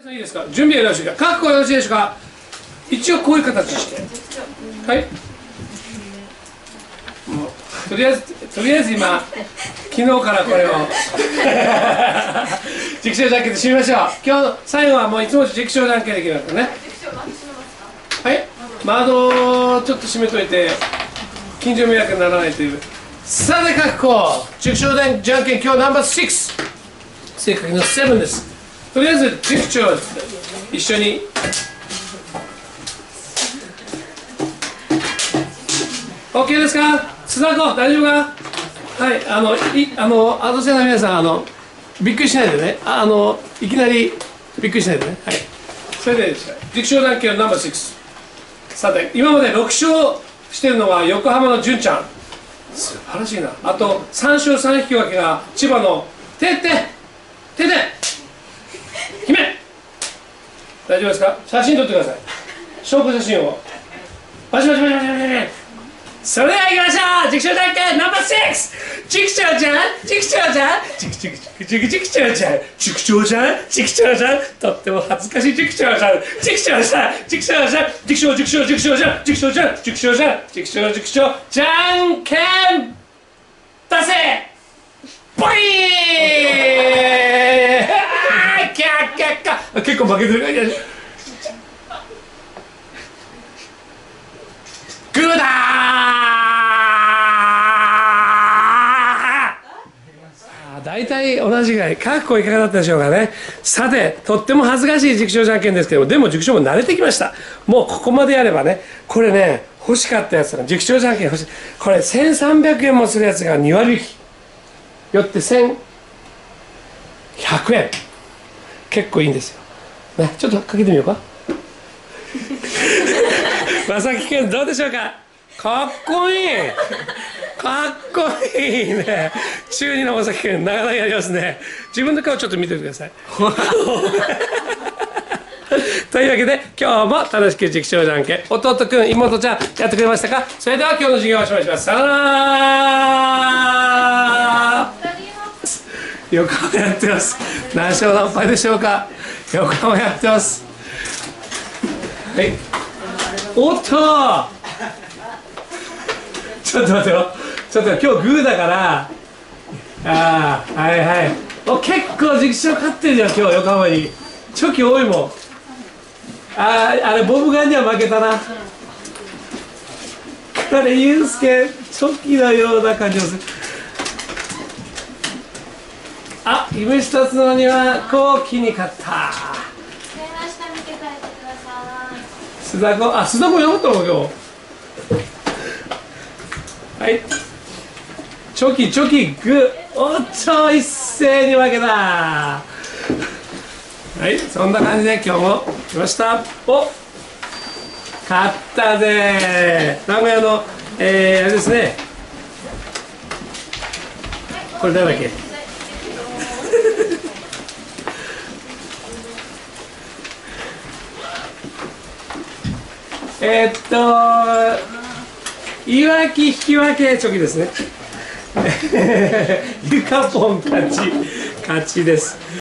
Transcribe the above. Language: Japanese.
いいですか、準備はよろしいか、覚悟はよろしいでしょうか。一応こういう形して、はい、もうとりあえず今、昨日からこれを実証じゃんけんで締めましょう。今日の最後はもういつも実証じゃんけんできるんですね。はい、窓をちょっと閉めといて近所迷惑にならないという。さて覚悟、実証じゃんけん今日ナンバー6、正確の7です。とりあえず実証一緒にOK ですか。須田子大丈夫か。はい、アドセナの皆さんびっくりしないでね、いきなりびっくりしないでね。はい、それで実証じゃんけんナンバー6。さて今まで6勝してるのは横浜の純ちゃん、素晴らしいな。あと3勝3引き分けが千葉のてって姫。大丈夫ですか。写真撮ってください。証拠写真をバシバシバシバシバシ。それでは行きましょう。実証じゃんけんナンバー6。実証じゃんとっても恥ずかしい実証じゃんじゃんけん出せボイー結構負けてる。グーだー。大体同じぐらい。覚悟いかがだったでしょうかね。さてとっても恥ずかしい実証じゃんけんですけども、でも実証も慣れてきました。もうここまでやればね、これね欲しかったやつが実証じゃんけん欲しい。これ1300円もするやつが2割引きよって1100円、結構いいんですよ、ね、ちょっとかけてみようか。正木君どうでしょうか。かっこいい、かっこいいね。中二の正木君なかなかやりますね。自分の顔ちょっと見ててください。というわけで今日も楽しく実証じゃんけん、弟くん妹ちゃんやってくれましたか。それでは今日の授業をおしまいします。さよなら。横浜やってます。何勝何敗でしょうか。横浜やってます。はい、おっとちょっと待ってよ、ちょっと今日グーだから、はいはい、結構実証勝ってるじゃん今日横浜に。チョキ多いもん。あれボブガンには負けたな。あれユースケチョキのような感じもする。夢一つのにはこう木に勝った。須田子、須田子よかったもん今日。はい、チョキチョキグー、おっちょ一斉に負けた。はい、そんな感じで今日も来ました。勝ったぜ。名古屋のあれですね、これ誰だっけ。いわき引き分けチョキですね。ゆかぽん勝ちです。